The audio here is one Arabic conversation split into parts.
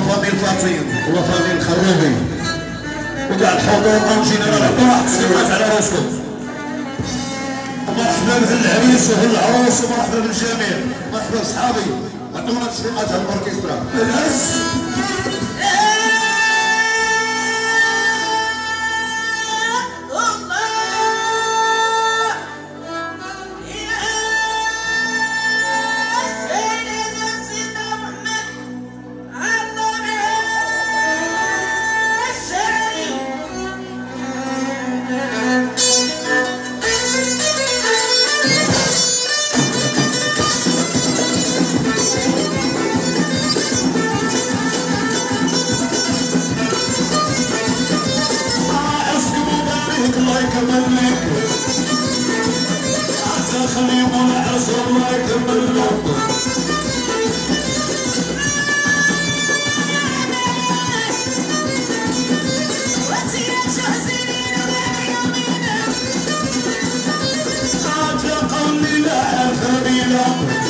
فاميل فاطين وفاميل الخروبي وكاع الحضور جينا نعطيو واحد التسليمات على راسكم. مرحبا بالعريس وبالعروس ومرحبا بالجميع. مرحبا بصحابي عطونا تسليمات على الاوركسترا. العز الله يكمل لك حتى خليهم العرس الله يكمل لك. قولي لا عفانينا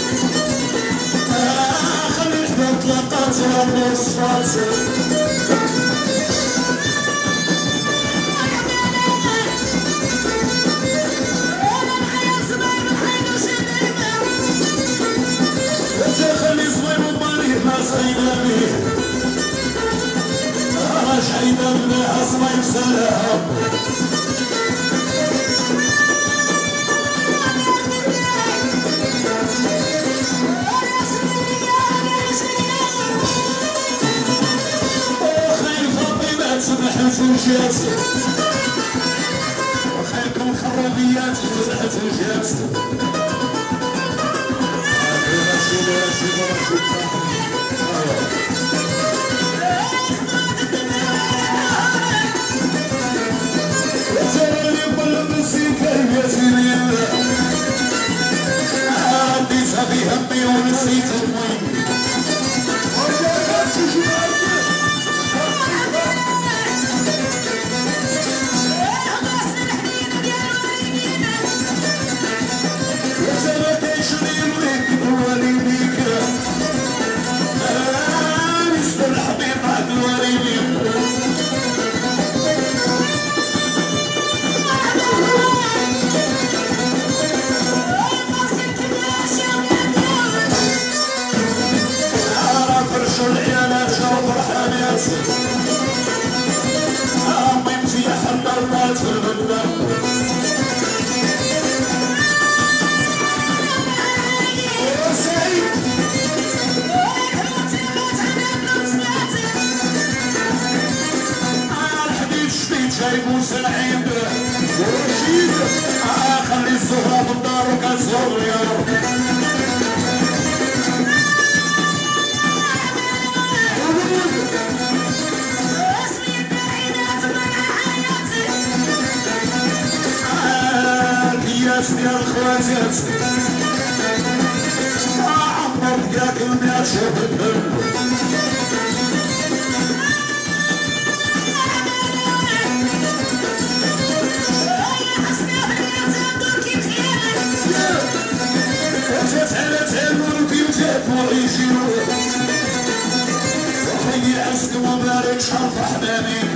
خلي الحباب تلقات ربي الصفات. صيدا به رجعنا منها صميم سلام وخير فاطمة سمحت وجات وخيركم خرابيات فتحت وجات. في همي ونسيت المي جايبو سعيد ورشيد خلي الزهرة في الدار وكسر يا رب. الكياس ديال الخواتات عمر دقاك المياه شوف الدم. وخيي عزك وبارك شرف احلامك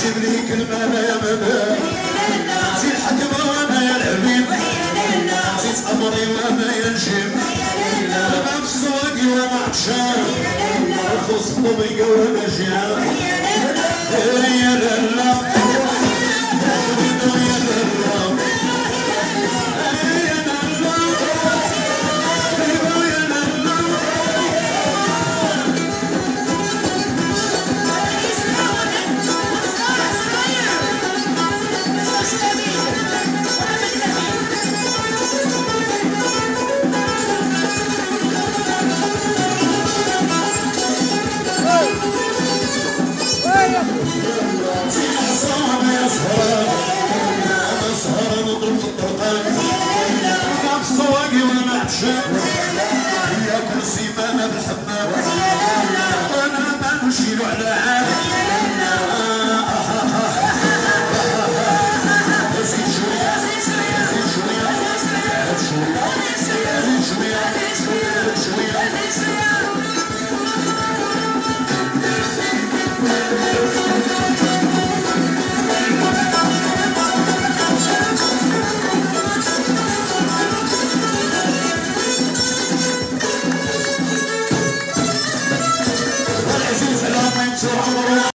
جيب لي كلمة يا مدام زي الحكمة وانا يا الحبيب زيت امري وانا يا نجيب انا في سواقي وانا عطشان الخوص طبيقة وانا جيعان يا لالا Shut